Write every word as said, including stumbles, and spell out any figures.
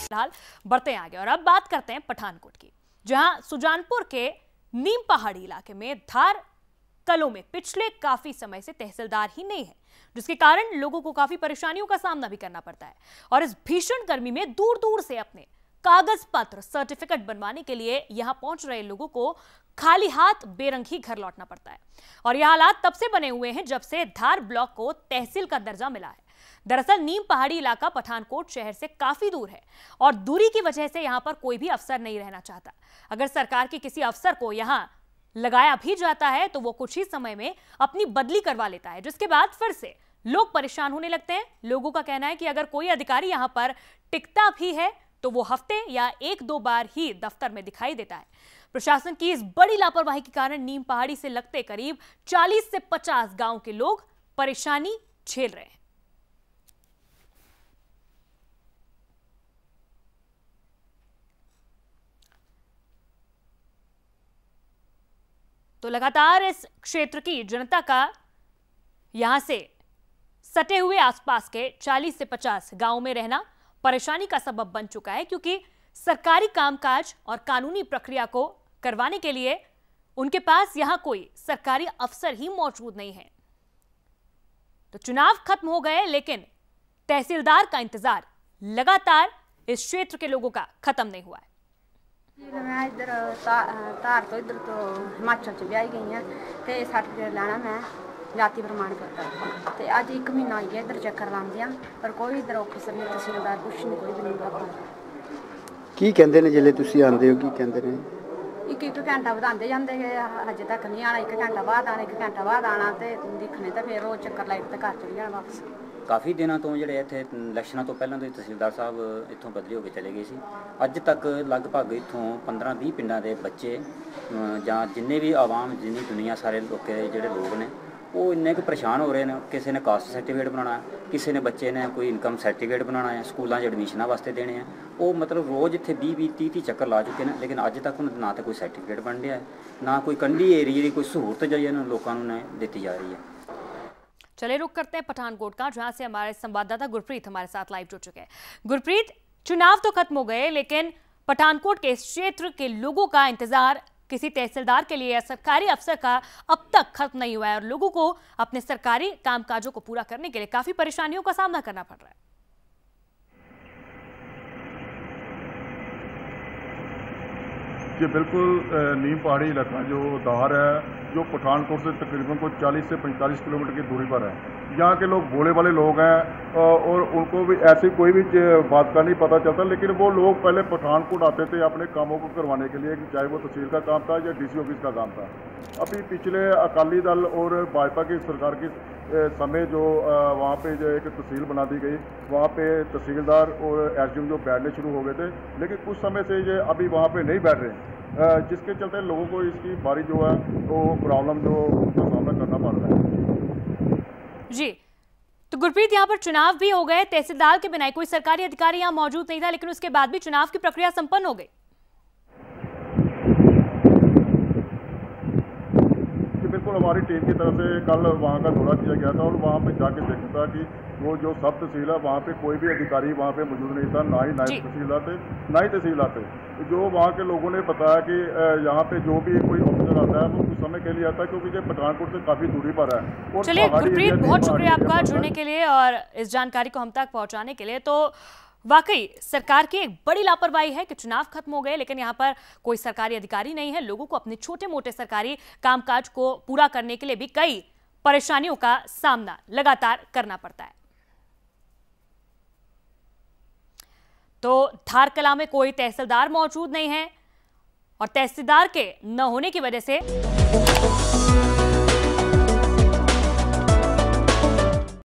फिलहाल बढ़ते आगे और अब बात करते हैं पठानकोट की, जहां सुजानपुर के नीम पहाड़ी इलाके में धार कलों में पिछले काफी समय से तहसीलदार ही नहीं है, जिसके कारण लोगों को काफी परेशानियों का सामना भी करना पड़ता है। और इस भीषण गर्मी में दूर दूर से अपने कागज पत्र सर्टिफिकेट बनवाने के लिए यहां पहुंच रहे लोगों को खाली हाथ बेरंग ही घर लौटना पड़ता है। और यह हालात तब से बने हुए हैं जब से धार ब्लॉक को तहसील का दर्जा मिला है। दरअसल नीम पहाड़ी इलाका पठानकोट शहर से काफी दूर है और दूरी की वजह से यहां पर कोई भी अफसर नहीं रहना चाहता। अगर सरकार के किसी अफसर को यहां लगाया भी जाता है तो वो कुछ ही समय में अपनी बदली करवा लेता है, जिसके बाद फिर से लोग परेशान होने लगते हैं। लोगों का कहना है कि अगर कोई अधिकारी यहां पर टिकता भी है तो वो हफ्ते या एक दो बार ही दफ्तर में दिखाई देता है। प्रशासन की इस बड़ी लापरवाही के कारण नीम पहाड़ी से लगते करीब चालीस से पचास गांव के लोग परेशानी झेल रहे हैं। तो लगातार इस क्षेत्र की जनता का यहां से सटे हुए आसपास के चालीस से पचास गांवों में रहना परेशानी का सबब बन चुका है, क्योंकि सरकारी कामकाज और कानूनी प्रक्रिया को करवाने के लिए उनके पास यहां कोई सरकारी अफसर ही मौजूद नहीं है। तो चुनाव खत्म हो गए लेकिन तहसीलदार का इंतजार लगातार इस क्षेत्र के लोगों का खत्म नहीं हुआ है। मैं इधर धार तो इधर तो हिमाचल च ब्याही गई हाँ, तो सर्टिफिकेट लैना मैं जाति प्रमाण पत्र, तो अज एक महीना आई है इधर चक्कर लादियां, पर कोई इधर ऑफिसर नहीं, तहसीलदार कुछ नहीं, कोई भी नहीं लगा। की कहते हैं जिले तुसी आंदे हो, की कहते हैं? एक एक घंटा बधाते जाते गए, अजे तक नहीं आना, एक घंटा बाद आना, एक घंटा बाद आना, तो दिखने तो फिर रोज चक्कर लाइक तो घर चले जाना वापस। काफ़ी दिनों तो ਜਿਹੜੇ ਇੱਥੇ ਇਲੈਕਸ਼ਨਾਂ ਤੋਂ ਪਹਿਲਾਂ ਤੋਂ ਹੀ ਤਹਿਸੀਲਦਾਰ ਸਾਹਿਬ ਇੱਥੋਂ ਬਦਲੀ ਹੋ ਕੇ ਚਲੇ ਗਏ ਸੀ। ਅੱਜ ਤੱਕ ਲਗਭਗ ਇੱਥੋਂ ਪੰਦਰਾਂ ਵੀਹ ਪਿੰਡਾਂ ਦੇ ਬੱਚੇ ਜਾਂ ਜਿੰਨੇ ਵੀ ਆਵਾਮ ਜਿੰਨੀ ਦੁਨੀਆ ਸਾਰੇ ਲੋਕ ਜਿਹੜੇ ਲੋਕ ਨੇ ਉਹ ਇੰਨੇ ਕੁ ਪਰੇਸ਼ਾਨ ਹੋ ਰਹੇ ਨੇ। ਕਿਸੇ ਨੇ ਕਾਸਟ ਸਰਟੀਫਿਕੇਟ ਬਣਾਉਣਾ, ਕਿਸੇ ਨੇ ਬੱਚੇ ਨੇ ਕੋਈ ਇਨਕਮ ਸਰਟੀਫਿਕੇਟ ਬਣਾਉਣਾ ਹੈ, ਸਕੂਲਾਂ 'ਚ ਐਡਮਿਸ਼ਨਾਂ ਵਾਸਤੇ ਦੇਣੇ ਆ। ਉਹ ਮਤਲਬ ਰੋਜ਼ ਇੱਥੇ ਵੀਹ ਵੀਹ ਤੀਹ ਤੀਹ ਚੱਕਰ ਲਾ ਚੁੱਕੇ ਨੇ, ਲੇਕਿਨ ਅੱਜ ਤੱਕ ਉਹਨਾਂ ਨਾ ਤਾਂ ਕੋਈ ਸਰਟੀਫਿਕੇਟ ਬਣ ਰਿਹਾ ਹੈ, ਨਾ ਕੋਈ ਕੰਢੀ ਏਰੀਏ ਦੀ ਕੋਈ ਸਹੂਲਤ ਜਿਹੜੀ ਇਹਨਾਂ ਲੋਕਾਂ ਨੂੰ ਦਿੱਤੀ ਜਾ ਰਹੀ है। चले रुक करते हैं पठानकोट का, जहां से हमारे संवाददाता गुरप्रीत हमारे साथ लाइव जुड़ चुके हैं। गुरप्रीत, चुनाव तो खत्म हो गए लेकिन पठानकोट के इस क्षेत्र के लोगों का इंतजार किसी तहसीलदार के लिए या सरकारी अफसर का अब तक खत्म नहीं हुआ है और लोगों को अपने सरकारी कामकाजों को पूरा करने के लिए काफी परेशानियों का सामना करना पड़ रहा है। जी बिल्कुल, नीम पहाड़ी इलाका जो धार है, जो पठानकोट से तकरीबन कोई चालीस से पैंतालीस किलोमीटर की दूरी पर है। यहाँ के लोग भोले वाले लोग हैं और उनको भी ऐसी कोई भी बात का नहीं पता चलता, लेकिन वो लोग पहले पठानकोट आते थे अपने कामों को करवाने के लिए, चाहे वो तहसील का काम था या डीसी ऑफिस का काम था। अभी पिछले अकाली दल और भाजपा की सरकार की समय जो वहाँ पे जो एक तहसील बना दी गई, वहाँ पे तहसीलदार और एसडीएम जो बैठने शुरू हो गए थे, लेकिन कुछ समय से ये अभी वहाँ पे नहीं बैठ रहे, जिसके चलते लोगों को इसकी बारी जो है वो प्रॉब्लम जो उसका सामना करना पड़ रहा है। जी, तो गुरप्रीत, यहाँ पर चुनाव भी हो गए, तहसीलदार के बिना कोई सरकारी अधिकारी यहाँ मौजूद नहीं था, लेकिन उसके बाद भी चुनाव की प्रक्रिया संपन्न हो गई। बिल्कुल, हमारी टीम की तरफ से कल वहाँ का दौरा किया गया था और वहाँ पे जाके देखा था कि वो जो सब तहसील है वहाँ पे कोई भी अधिकारी वहाँ पे मौजूद नहीं था, ना ही नायब तहसीलदार थे, ना ही तहसीलदार थे। जो वहाँ के लोगों ने बताया कि यहाँ पे जो भी कोई ऑफिसर आता है वो कुछ समय के लिए आता है, क्योंकि ये पठानकोट से काफी दूरी पर है। चलिए गुरप्रीत, बहुत शुक्रिया आपका जुड़ने के लिए और इस जानकारी को हम तक पहुँचाने के लिए। तो वाकई सरकार की एक बड़ी लापरवाही है कि चुनाव खत्म हो गए लेकिन यहाँ पर कोई सरकारी अधिकारी नहीं है। लोगों को अपने छोटे मोटे सरकारी कामकाज को पूरा करने के लिए भी कई परेशानियों का सामना लगातार करना पड़ता है। तो धारकला में कोई तहसीलदार मौजूद नहीं है और तहसीलदार के न होने की वजह से